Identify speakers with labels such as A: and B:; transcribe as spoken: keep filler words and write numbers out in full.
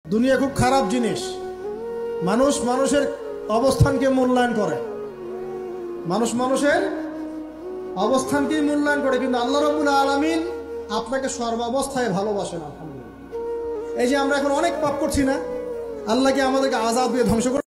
A: দুনিয়া খুব খারাপ জিনিস। মানুষ মানুষের অবস্থানকে মূল্যায়ন করে, মানুষ মানুষের অবস্থানকেই মূল্যায়ন করে, কিন্তু আল্লাহ রাব্বুল আলামিন আপনাকে সর্বাবস্থায় ভালোবাসেন। আলহামদুলিল্লাহ। এই যে আমরা এখন অনেক পাপ করছি না, আল্লাহ কি আমাদেরকে আযাব দিয়ে ধ্বংস করে